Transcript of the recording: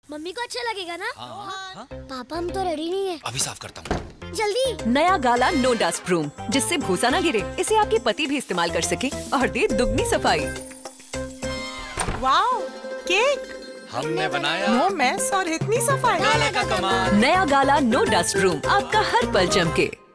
Mummy को अच्छा लगेगा ना? हाँ। पापा हम तो रेडी नहीं है। अभी साफ करता हूँ। जल्दी। नया गाला नो डस्ट ब्रूम, जिससे भूसा ना गिरे। इसे आपके पति भी इस्तेमाल कर सके और दे दुगनी सफाई। वाओ, केक हमने बनाया। नो मेस और इतनी सफाई। गाला का कमाल। नया गाला नो डस्ट ब्रूम, आपका हर पल चमके।